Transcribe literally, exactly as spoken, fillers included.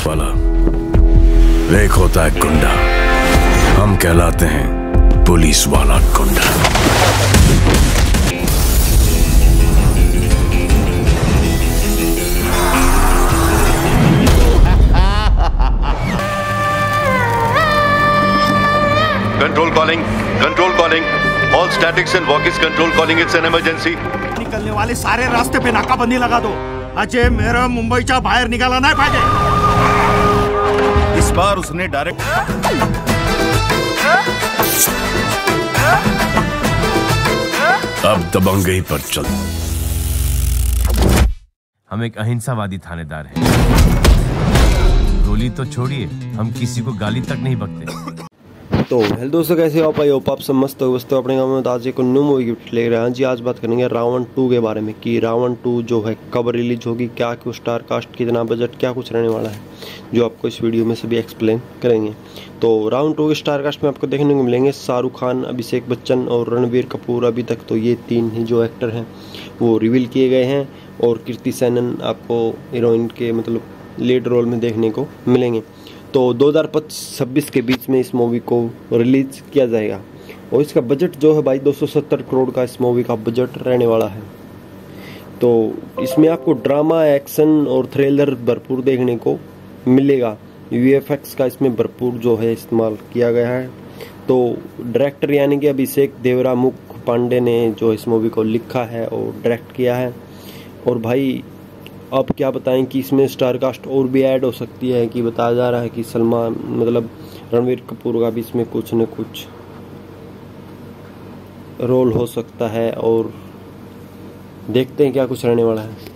वाला, एक होता है गुंडा, हम कहलाते हैं पुलिस वाला गुंडा। Control calling, control calling. All statics and walkies control calling. It's an emergency. निकलने वाले सारे रास्ते पे नाकाबंदी लगा दो। अजय मेरा मुंबईच्या बाहेर निघाला नाही पाहिजे। इस बार उसने डायरेक्ट अब दबंगई पर चल। हम एक अहिंसावादी थानेदार हैं। गोली तो छोड़िए, हम किसी को गाली तक नहीं बकते। तो हेलो दोस्तों, कैसे हो आप? आई होप आप सब मस्त हो दोस्तों। अपने गाँव में तो आज एक न्यू मूवी गिफ्ट ले रहे हैं जी। आज बात करेंगे रावण टू के बारे में कि रावण टू जो है कब रिलीज होगी, क्या कुछ स्टार कास्ट, कितना बजट, क्या कुछ रहने वाला है, जो आपको इस वीडियो में सभी एक्सप्लेन करेंगे। तो रावण टू के स्टार कास्ट में आपको देखने को मिलेंगे शाहरुख खान, अभिषेक बच्चन और रणवीर कपूर। अभी तक तो ये तीन ही जो एक्टर हैं वो रिवील किए गए हैं, और कृति सेनन आपको हीरोइन के मतलब लीड रोल में देखने को मिलेंगे। तो दो हज़ार छब्बीस के बीच में इस मूवी को रिलीज किया जाएगा, और इसका बजट जो है भाई दो सौ सत्तर करोड़ का इस मूवी का बजट रहने वाला है। तो इसमें आपको ड्रामा, एक्शन और थ्रिलर भरपूर देखने को मिलेगा। वीएफएक्स का इसमें भरपूर जो है इस्तेमाल किया गया है। तो डायरेक्टर यानी कि अभिषेक देवरामुख पांडे ने जो इस मूवी को लिखा है और डायरेक्ट किया है। और भाई अब क्या बताएं कि इसमें स्टार कास्ट और भी ऐड हो सकती है, कि बताया जा रहा है कि सलमान मतलब रणवीर कपूर का भी इसमें कुछ न कुछ रोल हो सकता है, और देखते हैं क्या कुछ रहने वाला है।